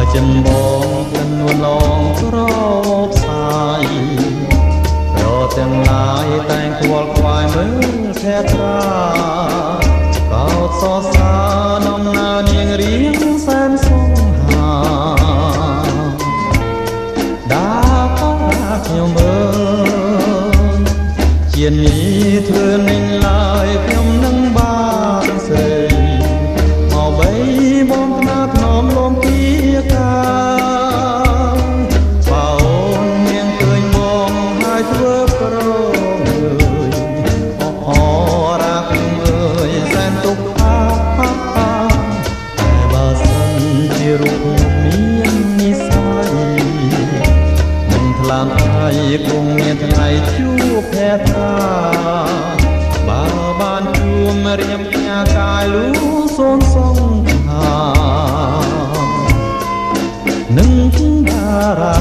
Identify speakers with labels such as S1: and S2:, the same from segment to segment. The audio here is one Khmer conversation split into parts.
S1: ចិនបងគិននួនឡងក្របសាយរទាំងឡាយតែងខ្វល់ខ្វាយមើលភែត្រាកោតសរសាដំណើរនាងរៀងសែនសងហាដាក៏ខ្ញុំមើលជានេះធ្វើនឹងឡើយខ្ញុំនឹងបានស្រីមកបីបងថ្នាថ្នមលំពីកាបើអូនមានឃើញបងហើយធ្វើប្រងើយអរាខ្ញុំអើយសែនទុកតែបើសិនជារូបមាននិស័យមិនថ្លាមថ្ងៃគង់មានថ្ងៃជួបភែត្រាបើបានជួបរៀមផ្ញើកាយលូសូនសងខានឹងតារា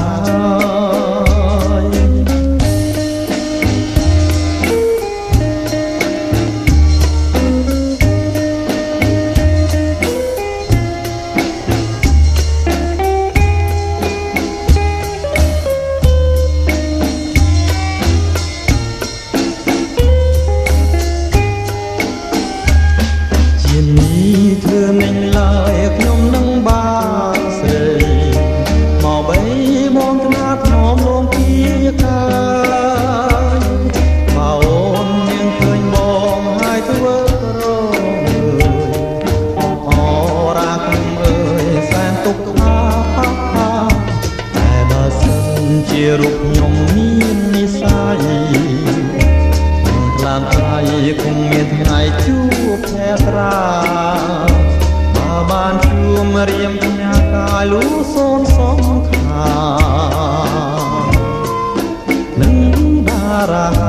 S1: ធ្វើនឹងឡើយខ្ញុំនឹងបានស្រីមកបីបងថ្នាថ្នមលងពីកាយបើអូនមានឃើញបងហើយធ្វើរងអរាខ្ញុំអើយសែនទុកតែបើសិនជារូបខ្ញុំមាននិស័យថ្លាមថ្ងៃគង់មានថ្ងៃជួបភែត្រាបើបានជួបរៀមផ្ញើកាយលូសូនសងខានឹងតារា